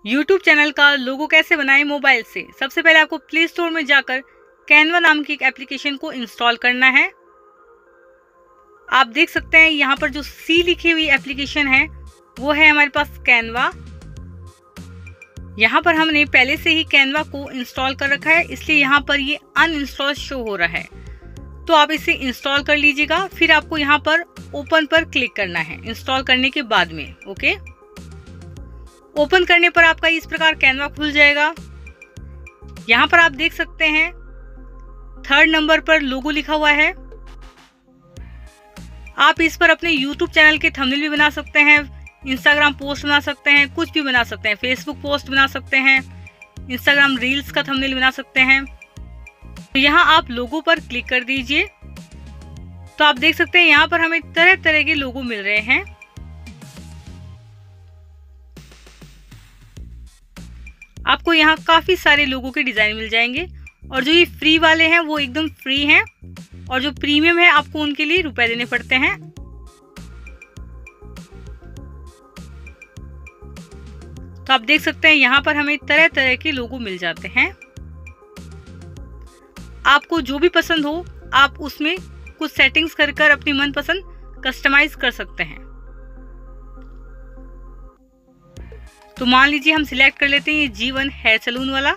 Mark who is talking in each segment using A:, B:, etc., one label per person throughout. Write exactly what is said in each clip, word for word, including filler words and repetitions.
A: YouTube channel का लोगो कैसे बनाएं मोबाइल से। सबसे पहले आपको प्ले स्टोर में जाकर कैनवा नाम की एक एप्लीकेशन को इंस्टॉल करना है। आप देख सकते हैं यहाँ पर जो सी लिखी हुई एप्लीकेशन है वो है हमारे पास कैनवा। यहाँ पर हमने पहले से ही कैनवा को इंस्टॉल कर रखा है, इसलिए यहाँ पर ये अनइंस्टॉल शो हो रहा है। तो आप इसे इंस्टॉल कर लीजिएगा। फिर आपको यहाँ पर ओपन पर क्लिक करना है इंस्टॉल करने के बाद में। ओके, ओपन करने पर आपका इस प्रकार कैनवा खुल जाएगा। यहाँ पर आप देख सकते हैं थर्ड नंबर पर लोगो लिखा हुआ है। आप इस पर अपने यूट्यूब चैनल के थंबनेल भी बना सकते हैं, इंस्टाग्राम पोस्ट बना सकते हैं, कुछ भी बना सकते हैं, फेसबुक पोस्ट बना सकते हैं, इंस्टाग्राम रील्स का थंबनेल बना सकते हैं। तो यहाँ आप लोगो पर क्लिक कर दीजिए। तो आप देख सकते हैं यहाँ पर हमें तरह तरह के लोगो मिल रहे हैं। आपको यहाँ काफी सारे लोगों के डिजाइन मिल जाएंगे और जो ये फ्री वाले हैं वो एकदम फ्री हैं और जो प्रीमियम है आपको उनके लिए रुपए देने पड़ते हैं। तो आप देख सकते हैं यहाँ पर हमें तरह तरह के लोगो मिल जाते हैं। आपको जो भी पसंद हो आप उसमें कुछ सेटिंग्स कर कर अपनी मनपसंद कस्टमाइज कर सकते हैं। तो मान लीजिए हम सिलेक्ट कर लेते हैं ये जीवन हेयर सैलून वाला।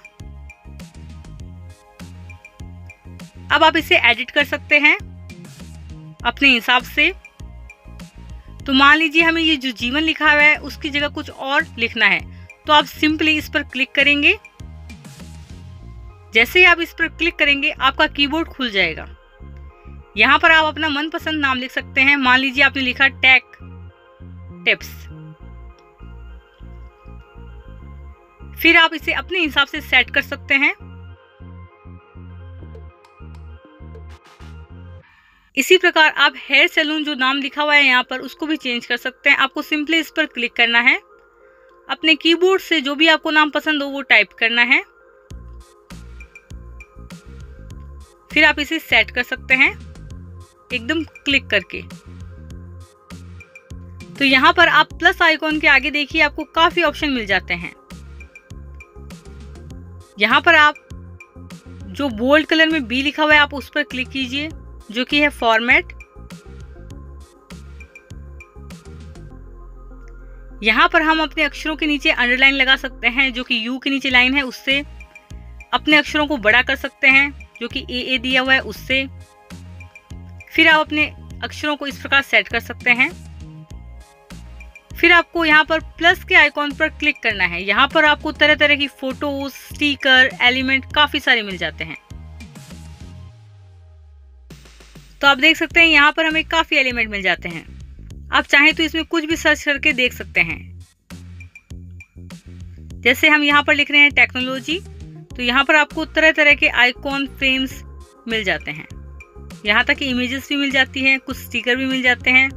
A: अब आप इसे एडिट कर सकते हैं अपने हिसाब से। तो मान लीजिए हमें ये जो जीवन लिखा हुआ है उसकी जगह कुछ और लिखना है, तो आप सिंपली इस पर क्लिक करेंगे। जैसे ही आप इस पर क्लिक करेंगे आपका कीबोर्ड खुल जाएगा। यहाँ पर आप अपना मनपसंद नाम लिख सकते हैं। मान लीजिए आपने लिखा टेक टिप्स। फिर आप इसे अपने हिसाब से सेट कर सकते हैं। इसी प्रकार आप हेयर सैलून जो नाम लिखा हुआ है यहाँ पर उसको भी चेंज कर सकते हैं। आपको सिंपली इस पर क्लिक करना है। अपने कीबोर्ड से जो भी आपको नाम पसंद हो वो टाइप करना है। फिर आप इसे सेट कर सकते हैं एकदम क्लिक करके। तो यहाँ पर आप प्लस आइकॉन के आगे देखिए आपको काफी ऑप्शन मिल जाते हैं। यहाँ पर आप जो बोल्ड कलर में बी लिखा हुआ है आप उस पर क्लिक कीजिए, जो कि है फॉर्मेट। यहाँ पर हम अपने अक्षरों के नीचे अंडरलाइन लगा सकते हैं, जो कि यू के नीचे लाइन है उससे। अपने अक्षरों को बड़ा कर सकते हैं, जो कि ए ए दिया हुआ है उससे। फिर आप अपने अक्षरों को इस प्रकार सेट कर सकते हैं। फिर आपको यहाँ पर प्लस के आइकॉन पर क्लिक करना है। यहाँ पर आपको तरह तरह की फोटोज, स्टिकर, एलिमेंट काफी सारे मिल जाते हैं। तो आप देख सकते हैं यहाँ पर हमें काफी एलिमेंट मिल जाते हैं। आप चाहें तो इसमें कुछ भी सर्च करके देख सकते हैं। जैसे हम यहाँ पर लिख रहे हैं टेक्नोलॉजी, तो यहाँ पर आपको तरह तरह के आइकॉन फ्रेम्स मिल जाते हैं। यहाँ तक कि इमेजेस भी मिल जाती हैं, कुछ स्टिकर भी मिल जाते हैं।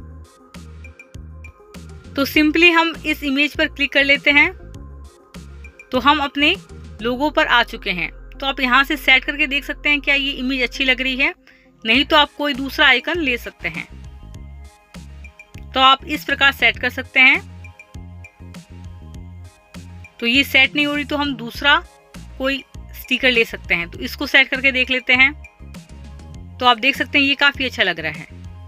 A: तो सिंपली हम इस इमेज पर क्लिक कर लेते हैं तो हम अपने लोगो पर आ चुके हैं। तो आप यहाँ से सेट करके देख सकते हैं क्या ये इमेज अच्छी लग रही है, नहीं तो आप कोई दूसरा आइकन ले सकते हैं। तो आप इस प्रकार सेट कर सकते हैं। तो ये सेट नहीं हो रही तो हम दूसरा कोई स्टिकर ले सकते हैं। तो इसको सेट करके देख लेते हैं। तो आप देख सकते हैं ये काफी अच्छा लग रहा है।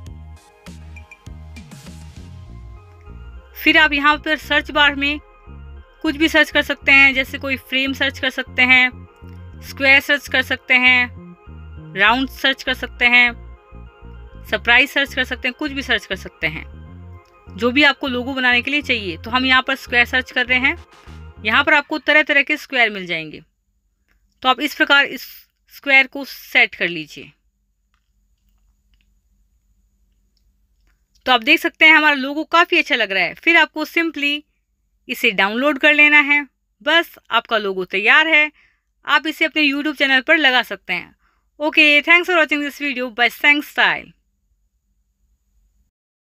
A: फिर आप यहाँ पर सर्च बार में कुछ भी सर्च कर सकते हैं। जैसे कोई फ्रेम सर्च कर सकते हैं, स्क्वायर सर्च कर सकते हैं, राउंड सर्च कर सकते हैं, सरप्राइज सर्च कर सकते हैं, कुछ भी सर्च कर सकते हैं जो भी आपको लोगो बनाने के लिए चाहिए। तो हम यहाँ पर स्क्वायर सर्च कर रहे हैं। यहाँ पर आपको तरह तरह के स्क्वायर मिल जाएंगे। तो आप इस प्रकार इस स्क्वायर को सेट कर लीजिए। तो आप देख सकते हैं हमारा लोगो काफी अच्छा लग रहा है। फिर आपको सिंपली इसे डाउनलोड कर लेना है। बस आपका लोगो तैयार है। आप इसे अपने यूट्यूब चैनल पर लगा सकते हैं। Okay, thanks for watching this video by सैंग स्टाइल।